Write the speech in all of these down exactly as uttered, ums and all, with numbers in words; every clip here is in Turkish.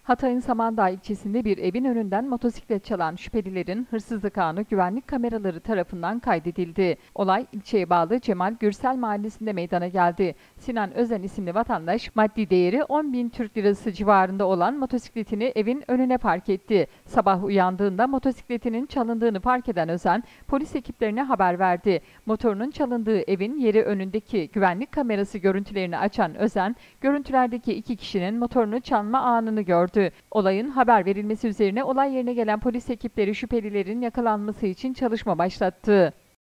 Hatay'ın Samandağ ilçesinde bir evin önünden motosiklet çalan şüphelilerin hırsızlık anı güvenlik kameraları tarafından kaydedildi. Olay ilçeye bağlı Cemal Gürsel mahallesinde meydana geldi. Sinan Özen isimli vatandaş maddi değeri on bin Türk lirası civarında olan motosikletini evin önüne park etti. Sabah uyandığında motosikletinin çalındığını fark eden Özen polis ekiplerine haber verdi. Motorunun çalındığı evin yeri önündeki güvenlik kamerası görüntülerini açan Özen, görüntülerdeki iki kişinin motorunu çalma anını gördü. Olayın haber verilmesi üzerine olay yerine gelen polis ekipleri şüphelilerin yakalanması için çalışma başlattı.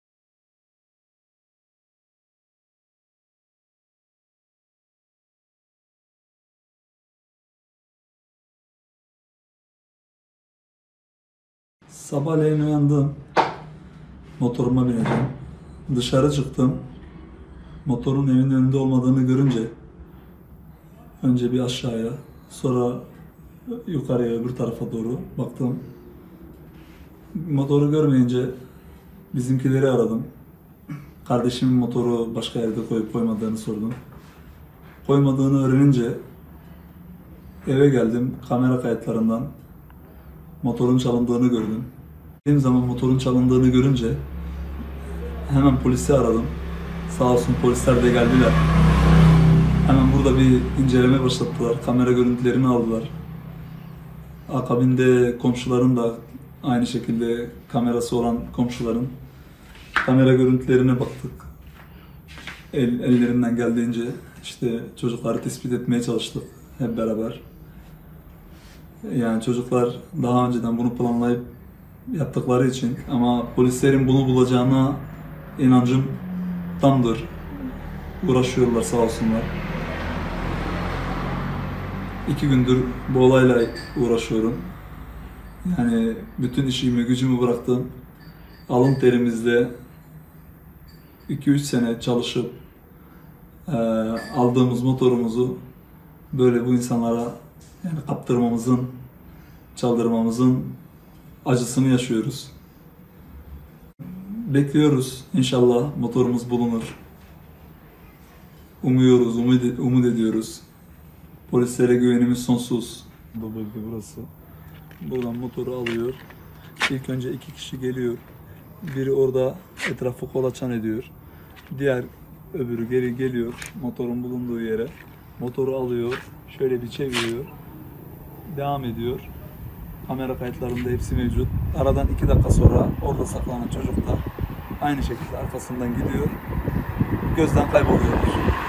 Sabahleyin uyandım. Motoruma bineceğim. Dışarı çıktım. Motorun evin önünde olmadığını görünce önce bir aşağıya, sonra yukarıya, öbür tarafa doğru baktım. Motoru görmeyince bizimkileri aradım. Kardeşimin motoru başka yerde koyup koymadığını sordum. Koymadığını öğrenince eve geldim. Kamera kayıtlarından motorun çalındığını gördüm. Benim zaman motorun çalındığını görünce hemen polisi aradım. Sağ olsun polisler de geldiler. Hemen burada bir inceleme başlattılar. Kamera görüntülerini aldılar. Akabinde komşuların da aynı şekilde kamerası olan komşuların kamera görüntülerine baktık. El, ellerinden geldiğince işte çocukları tespit etmeye çalıştık hep beraber. Yani çocuklar daha önceden bunu planlayıp yaptıkları için ama polislerin bunu bulacağına inancım tamdır. Uğraşıyorlar sağ olsunlar. İki gündür bu olayla uğraşıyorum. Yani bütün işimi, gücümü bıraktım. Alın terimizle iki üç sene çalışıp e, aldığımız motorumuzu böyle bu insanlara yani kaptırmamızın, çaldırmamızın acısını yaşıyoruz. Bekliyoruz. İnşallah motorumuz bulunur. Umuyoruz, umut, umut ediyoruz. Polislere güvenimiz sonsuz. Bu bölge burası. Buradan motoru alıyor. İlk önce iki kişi geliyor. Biri orada etrafı kolaçan ediyor. Diğer öbürü geri geliyor motorun bulunduğu yere. Motoru alıyor. Şöyle bir çeviriyor. Devam ediyor. Kamera kayıtlarında hepsi mevcut. Aradan iki dakika sonra orada saklanan çocuk da aynı şekilde arkasından gidiyor. Gözden kayboluyor.